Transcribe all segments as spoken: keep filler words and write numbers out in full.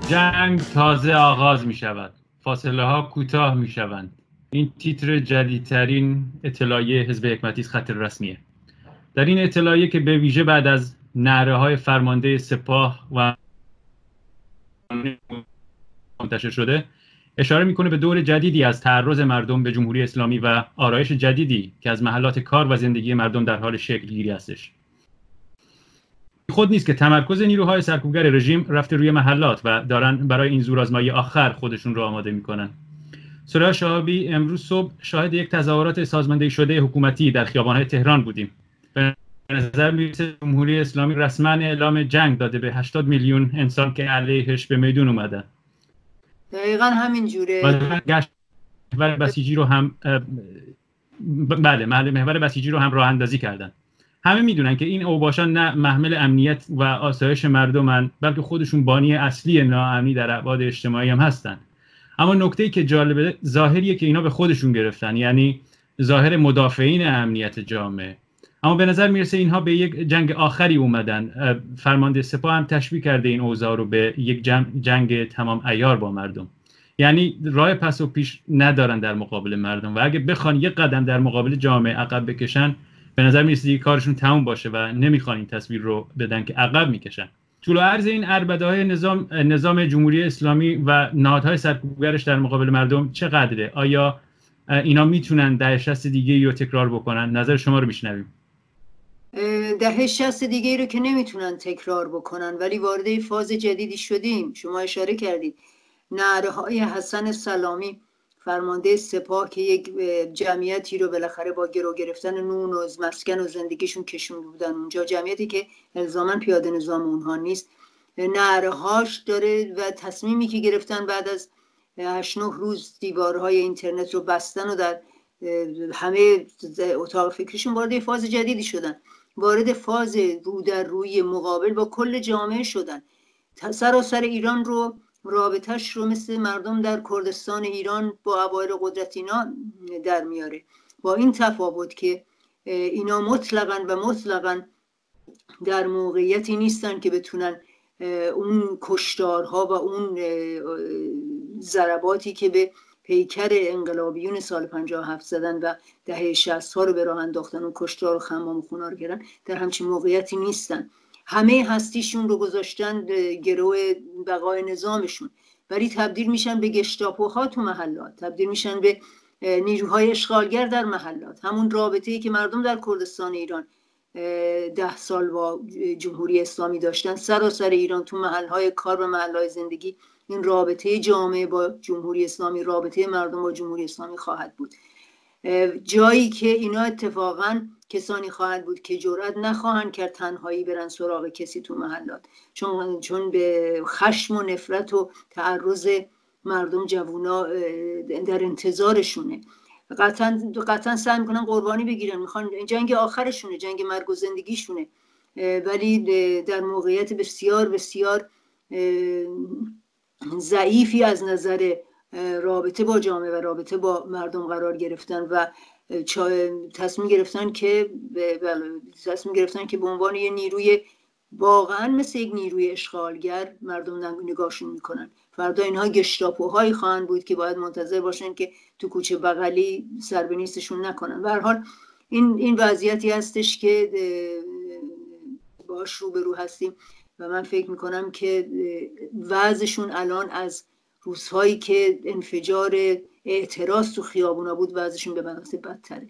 جنگ تازه آغاز می شود. فاصله ها کوتاه می شوند. این تیتر جدیدترین اطلاعیه حزب حکمتی خط رسمیه. در این اطلاعیه که به ویژه بعد از نعره های فرمانده سپاه و منتشر شده اشاره میکنه به دور جدیدی از تعرض مردم به جمهوری اسلامی و آرایش جدیدی که از محلات کار و زندگی مردم در حال شکل گیری هستش. خود نیست که تمرکز نیروهای سرکوبگر رژیم رفته روی محلات و دارن برای این زورآزمایی آخر خودشون رو آماده میکنن. سراج شهابی امروز صبح شاهد یک تظاهرات سازماندهی شده حکومتی در خیابان‌های تهران بودیم. به نظر میرسه جمهوری اسلامی رسما اعلام جنگ داده به هشتاد میلیون انسان که علیهش به میدون اومدن. دقیقاً همین جوره. و گشت محور بسیجی رو هم بله محل محور بسیجی رو هم راه اندازی کردن. همه میدونن که این اوباشان نه محمل امنیت و آسایش مردمن، بلکه خودشون بانی اصلی ناامنی در ابعاد اجتماعی هم هستن. اما نکته‌ای که جالبه ظاهریه که اینا به خودشون گرفتن، یعنی ظاهر مدافعین امنیت جامعه. اما به نظر میرسه اینها به یک جنگ آخری اومدن. فرمانده سپاه هم تشبیه کرده این اوضاع رو به یک جنگ تمام عیار با مردم. یعنی راه پس و پیش ندارن در مقابل مردم و اگه بخوان یک قدم در مقابل جامعه عقب بکشن، به نظر میرسه دیگه کارشون تموم باشه و نمیخوان این تصویر رو بدن که عقب میکشن. طول و عرض این عربده‌های نظام نظام جمهوری اسلامی و نهادهای سرکوبگرش در مقابل مردم چقدره؟ آیا اینا میتونن دهه شصت دیگه رو تکرار بکنن؟ نظر شما رو میشنویم. دهه شصت دیگه رو که نمیتونن تکرار بکنن، ولی وارد فاز جدیدی شدیم. شما اشاره کردید نعره های حسن سلامی فرمانده سپاه که یک جمعیتی رو بالاخره با گرو گرفتن نون و مسکن و زندگیشون کشون بودن اونجا، جمعیتی که الزاماً پیاده نظام اونها نیست، نعره هاش داره و تصمیمی که گرفتن بعد از هشت نه روز دیوارهای اینترنت رو بستن و در همه اتاق فکریشون وارد فاز جدیدی شدن، وارد فاز رو در روی مقابل با کل جامعه شدن. سراسر ایران رو رابطهش رو مثل مردم در کردستان ایران با اوایل قدرت اینا در میاره، با این تفاوت که اینا مطلقاً و مطلقاً در موقعیتی نیستن که بتونن اون کشتارها و اون ضرباتی که به پیکر انقلابیون سال پنجاه و هفت زدن و دهه شصت ها رو به راه انداختن، اون کشتار و خمام و خونا رو کردن، در همچین موقعیتی نیستن. همه هستیشون رو گذاشتن گروه بقای نظامشون، ولی تبدیل میشن به گشتاپوها تو محلات، تبدیل میشن به نیروهای اشغالگر در محلات. همون رابطه‌ای که مردم در کردستان ایران ده سال با جمهوری اسلامی داشتن، سراسر ایران تو محلهای کار و محلهای زندگی این رابطه جامعه با جمهوری اسلامی، رابطه مردم با جمهوری اسلامی خواهد بود. جایی که اینا اتفاقاً کسانی خواهد بود که جرئت نخواهند کرد تنهایی برن سراغ کسی تو محلات، چون چون به خشم و نفرت و تعرض مردم جوونا در انتظارشونه. قطعاً قطعاً سعی میکنن قربانی بگیرن، میخوان جنگ آخرشونه، جنگ مرگ و زندگیشونه، ولی در موقعیت بسیار بسیار ضعیفی از نظر رابطه با جامعه و رابطه با مردم قرار گرفتن و تصمیم گرفتن که تصمیم گرفتن که به عنوان یه نیروی واقعا مثل یک نیروی اشغالگر مردم نگاهشون میکنن. فردا اینها گشتاپوهایی خواهند بود که باید منتظر باشن که تو کوچه بغلی سر به نیستشون نکنن. به هر حال این این وضعیتی هستش که باهاش روبرو هستیم و من فکر میکنم که وضعشون الان از روزهایی که انفجار اعتراض تو خیابونا بود وضعشون به مراتب بدتره.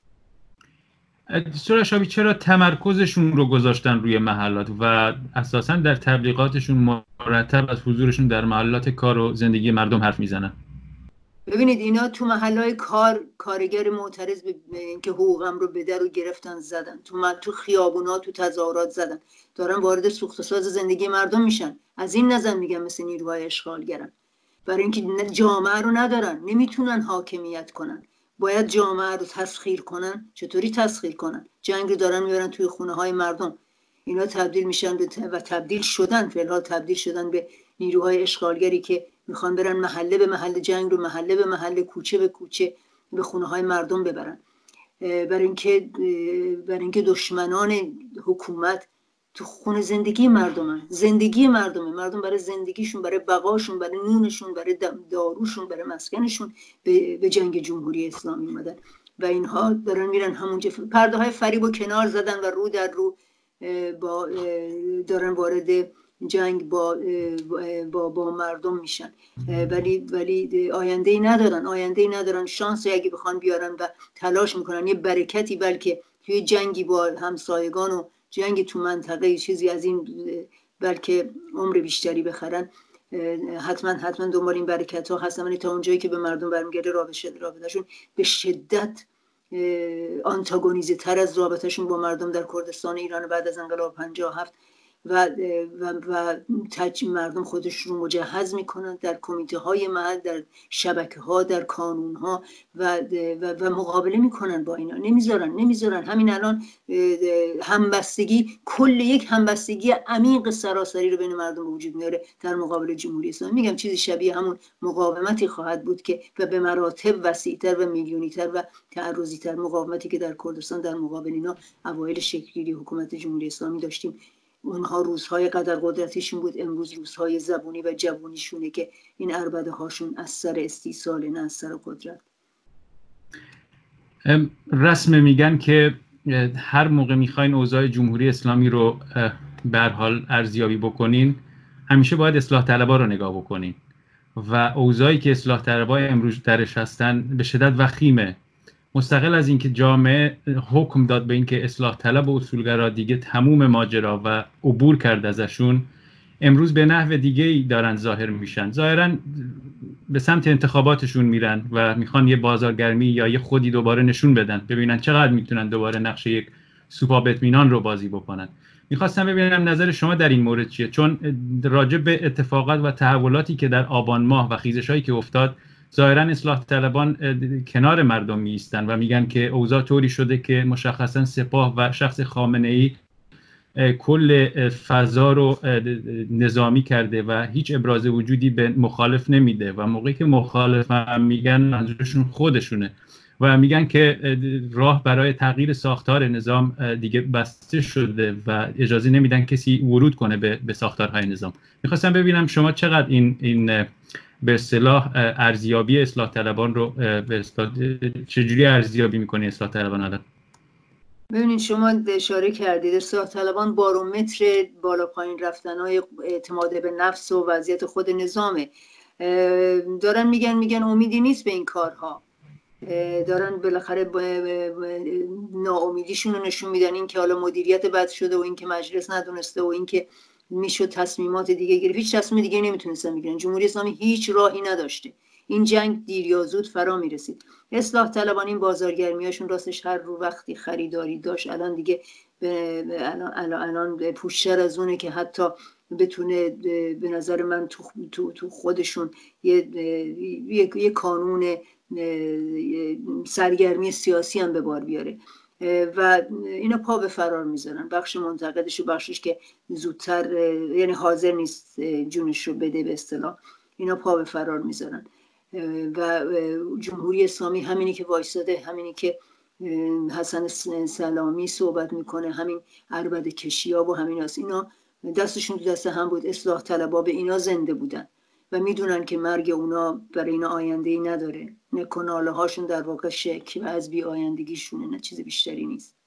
سراج شهابی چرا تمرکزشون رو گذاشتن روی محلات و اساساً در تبلیغاتشون مرتب از حضورشون در محلات کار و زندگی مردم حرف میزنن؟ ببینید اینا تو محلهای کار کارگر معترض به اینکه حقوقم رو بده رو گرفتن زدن، تو تو خیابونا تو تظاهرات زدن، دارن وارد سوخت و ساز زندگی مردم میشن. از این نظر میگم مثل نیروهای اشغالگرن، برای اینکه جامعه رو ندارن، نمیتونن حاکمیت کنن، باید جامعه رو تسخیر کنن. چطوری تسخیر کنن؟ جنگ رو دارن میبرن توی خونه های مردم. اینا تبدیل میشن و تبدیل شدن فعلا تبدیل شدن به نیروهای اشغالگری که میخوان برن محله به محله جنگ رو محله به محله، کوچه به کوچه به خونه های مردم ببرن. برای اینکه برای اینکه دشمنان حکومت تو خونه زندگی مردمن، زندگی مردمه. مردم برای زندگیشون، برای بقاشون، برای نونشون، برای داروشون، برای مسکنشون به, به جنگ جمهوری اسلامی اومدن و اینها دارن میرن همونجا. پرده های فریب و کنار زدن و رو در رو با دارن وارد جنگ با با با مردم میشن، ولی ولی آینده ای ندارن، آینده ای ندارن. شانسی اگه بخوان بیارن و تلاش میکنن یه برکتی، بلکه توی جنگی با همسایگان و جنگ تو منطقه چیزی از این، بلکه عمر بیشتری بخرن، حتما حتما دنبال این برکت ها هستن. ولی تا اونجایی که به مردم برمیگرده رابطه رابطهشون به شدت آنتاگونیزه تر از رابطهشون با مردم در کردستان ایران بعد از انقلاب پنجاه و هفت و و, و تج مردم خودش رو مجهز میکنن در کمیته های محل، در شبکه ها، در کانون ها و, و, و مقابله میکنن با اینا. نمیذارن نمیذارن همین الان همبستگی، کل یک همبستگی عمیق سراسری رو بین مردم به وجود میاره در مقابل جمهوری اسلامی. میگم چیزی شبیه همون مقاومتی خواهد بود که و به مراتب وسیع‌تر و میلیونی‌تر و تعرضی‌تر مقاومتی که در کردستان در مقابل اینا اوایل شکل‌گیری حکومت جمهوری اسلامی داشتیم. اونها روزهای قدر قدرتیشون بود، امروز روزهای زبونی و جوونیشونه که این عربده هاشون از سر استیصال نه از سر قدرت. رسم میگن که هر موقع میخواین اوضاع جمهوری اسلامی رو به هر حال ارزیابی بکنین، همیشه باید اصلاح طلبا رو نگاه بکنین و اوضاعی که اصلاح طلبا امروز درش هستن به شدت وخیمه. مستقل از اینکه جامعه حکم داد به اینکه اصلاح طلب و اصولگرا دیگه تموم ماجرا و عبور کرد ازشون، امروز به نحو دیگه‌ای دارن ظاهر میشن. ظاهرا به سمت انتخاباتشون میرن و میخوان یه بازارگرمی یا یه خودی دوباره نشون بدن، ببینن چقدر میتونن دوباره نقش یک سوپاپ اطمینان رو بازی بکنن. میخواستم ببینم نظر شما در این مورد چیه، چون راجع به اتفاقات و تحولاتی که در آبان ماه و خیزش‌هایی که افتاد، ظاهرا اصلاح طلبان کنار مردم می ایستن و میگن که اوضاع طوری شده که مشخصا سپاه و شخص خامنه‌ای کل فضا رو نظامی کرده و هیچ ابراز وجودی به مخالف نمیده و موقعی که مخالف هم میگن منظورشون خودشونه و میگن که راه برای تغییر ساختار نظام دیگه بسته شده و اجازه نمیدن کسی ورود کنه به, به ساختارهای نظام. میخواستم ببینم شما چقدر این این به اصطلاح ارزیابی اصلاح طلبان رو به اصطلاح چجوری ارزیابی میکنی اصلاح طلبان الان؟ ببینید شما اشاره کردید اصلاح طلبان بارومتر بالا پایین رفتن‌های اعتماد به نفس و وضعیت خود نظامه. دارن میگن میگن امیدی نیست به این کارها، دارن بالاخره ناامیدیشون رو نشون میدن، این که حالا مدیریت بد شده و این که مجلس ندونسته و این که میشد تصمیمات دیگه گرفت. هیچ تصمیم دیگه نمیتونستن بگیرن. جمهوری اسلامی هیچ راهی نداشته. این جنگ دیر یا زود فرا میرسید. اصلاح طلبان این بازارگرمیاشون راستش هر رو وقتی خریداری داشت، الان دیگه الان الان, الان پوشتر از اونه که حتی بتونه به نظر من تو تو, تو خودشون یه, یه یه کانون سرگرمی سیاسی هم به بار بیاره و اینا پا به فرار میذارن. بخش منتقدش و بخشش که زودتر یعنی حاضر نیست جونش رو بده به اصطلاح، اینا پا به فرار میذارن و جمهوری اسلامی همینی که وایساده، همینی که حسن سلامی صحبت میکنه، همین عربده کشی‌ها و همین هست، اینا دستشون تو دست هم بود. اصلاح طلبا به اینا زنده بودن و میدونن که مرگ اونا برای اینا آینده‌ای نداره، نکناله هاشون در واقع شک و از بی آیندگیشونه، نه چیز بیشتری نیست.